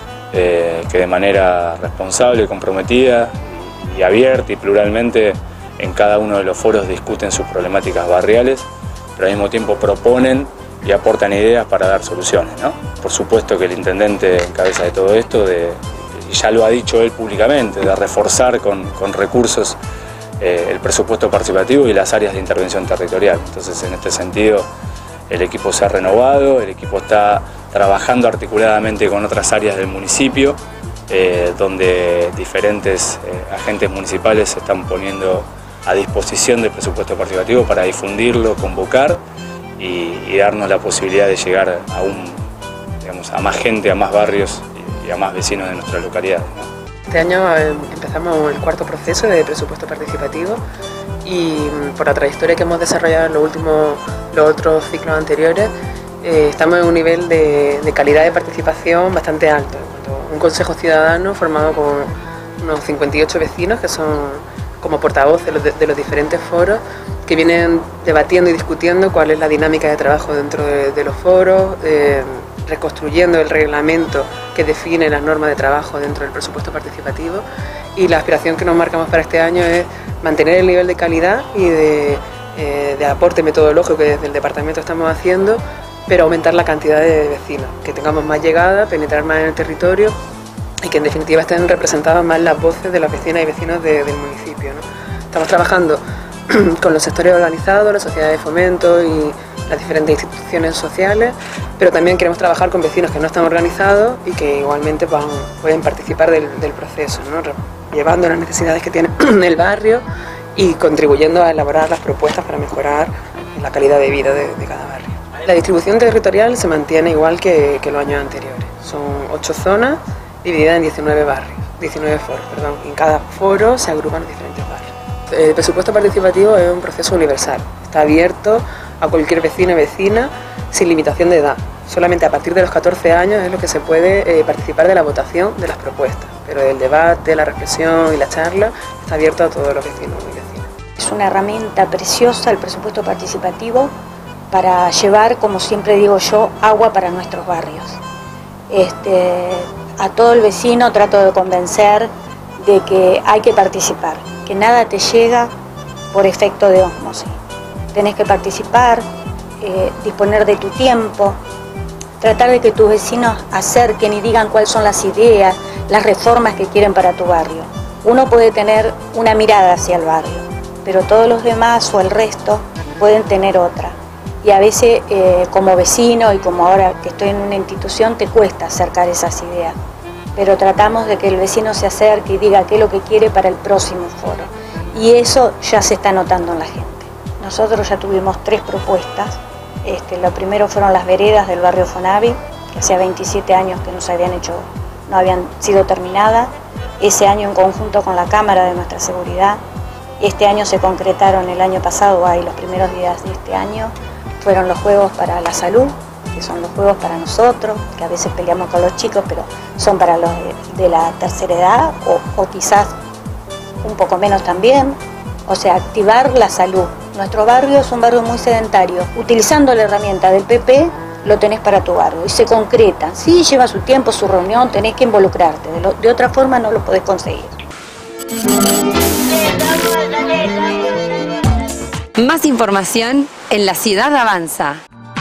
eh, que de manera responsable, comprometida y abierta y pluralmente en cada uno de los foros discuten sus problemáticas barriales, pero al mismo tiempo proponen y aportan ideas para dar soluciones, ¿no? Por supuesto que el intendente en cabeza de todo esto, de, y ya lo ha dicho él públicamente, de reforzar con, con recursos eh, el presupuesto participativo y las áreas de intervención territorial. Entonces, en este sentido, el equipo se ha renovado, el equipo está trabajando articuladamente con otras áreas del municipio, eh, donde diferentes eh, agentes municipales se están poniendo a disposición del presupuesto participativo para difundirlo, convocar y, y darnos la posibilidad de llegar a, un, digamos, a más gente, a más barrios y a más vecinos de nuestra localidad, ¿no? Este año eh, empezamos el cuarto proceso de presupuesto participativo y por la trayectoria que hemos desarrollado en los últimos, los otros ciclos anteriores, eh, estamos en un nivel de, de calidad de participación bastante alto. Un consejo ciudadano formado con unos cincuenta y ocho vecinos que son como portavoces de los, de los diferentes foros, que vienen debatiendo y discutiendo cuál es la dinámica de trabajo dentro de, de los foros, eh, reconstruyendo el reglamento que define las normas de trabajo dentro del presupuesto participativo, y la aspiración que nos marcamos para este año es mantener el nivel de calidad y de, eh, de aporte metodológico que desde el departamento estamos haciendo, pero aumentar la cantidad de vecinos, que tengamos más llegada, penetrar más en el territorio y que en definitiva estén representadas más las voces de las vecinas y vecinos de, del municipio, ¿no? Estamos trabajando con los sectores organizados, las sociedades de fomento y las diferentes instituciones sociales, pero también queremos trabajar con vecinos que no están organizados y que igualmente van, pueden participar del, del proceso, ¿no? Llevando las necesidades que tiene el barrio y contribuyendo a elaborar las propuestas para mejorar la calidad de vida de, de cada barrio. La distribución territorial se mantiene igual que, que los años anteriores. Son ocho zonas divididas en diecinueve barrios, diecinueve foros, perdón. En cada foro se agrupan los diferentes barrios. El presupuesto participativo es un proceso universal. Está abierto a cualquier vecino y vecina sin limitación de edad. Solamente a partir de los catorce años es lo que se puede eh, participar de la votación de las propuestas. Pero el debate, la reflexión y la charla está abierto a todos los vecinos y vecinas. Es una herramienta preciosa el presupuesto participativo para llevar, como siempre digo yo, agua para nuestros barrios. Este, a todo el vecino trato de convencer de que hay que participar, que nada te llega por efecto de ósmosis. Tenés que participar, eh, disponer de tu tiempo, tratar de que tus vecinos acerquen y digan cuáles son las ideas, las reformas que quieren para tu barrio. Uno puede tener una mirada hacia el barrio, pero todos los demás o el resto pueden tener otra. Y a veces eh, como vecino y como ahora que estoy en una institución te cuesta acercar esas ideas. Pero tratamos de que el vecino se acerque y diga qué es lo que quiere para el próximo foro. Y eso ya se está notando en la gente. Nosotros ya tuvimos tres propuestas. Este, lo primero fueron las veredas del barrio Fonavi, que hacía veintisiete años que no se habían hecho, no habían sido terminadas. Ese año en conjunto con la Cámara de nuestra Seguridad. Este año se concretaron el año pasado, ahí los primeros días de este año, fueron los Juegos para la Salud, que son los juegos para nosotros, que a veces peleamos con los chicos, pero son para los de, de la tercera edad o, o quizás un poco menos también. O sea, activar la salud. Nuestro barrio es un barrio muy sedentario. Utilizando la herramienta del P P, lo tenés para tu barrio y se concreta. Sí, lleva su tiempo, su reunión, tenés que involucrarte. De, lo, de otra forma no lo podés conseguir. Más información en La Ciudad Avanza.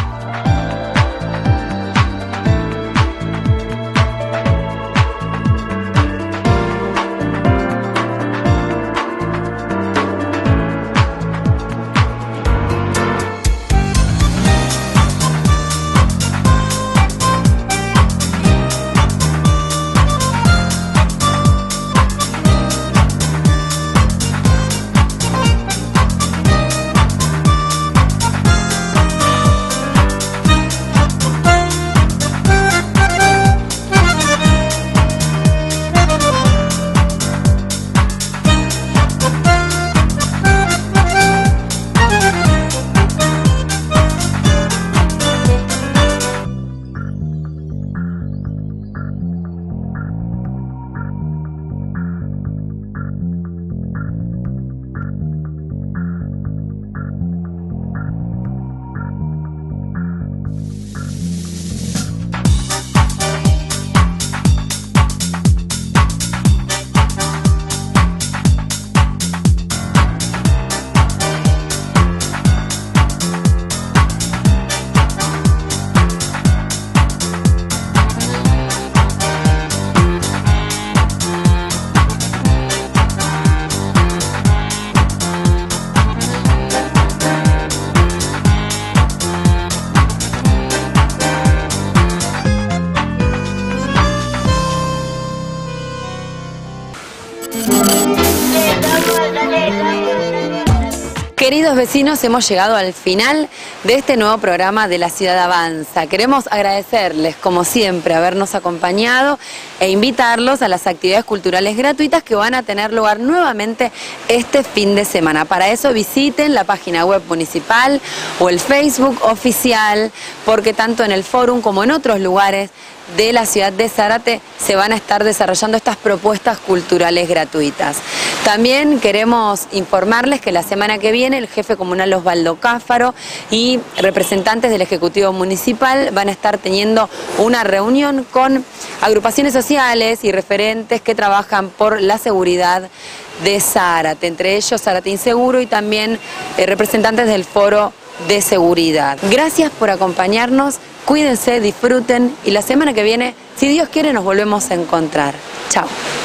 Queridos vecinos, hemos llegado al final de este nuevo programa de La Ciudad Avanza. Queremos agradecerles, como siempre, habernos acompañado e invitarlos a las actividades culturales gratuitas que van a tener lugar nuevamente este fin de semana. Para eso visiten la página web municipal o el Facebook oficial, porque tanto en el Fórum como en otros lugares de la ciudad de Zárate se van a estar desarrollando estas propuestas culturales gratuitas. También queremos informarles que la semana que viene el jefe comunal Osvaldo Cáfaro y representantes del Ejecutivo Municipal van a estar teniendo una reunión con agrupaciones sociales y referentes que trabajan por la seguridad de Zárate, entre ellos Zárate Inseguro y también eh, representantes del Foro de Seguridad. Gracias por acompañarnos, cuídense, disfruten y la semana que viene, si Dios quiere, nos volvemos a encontrar. Chao.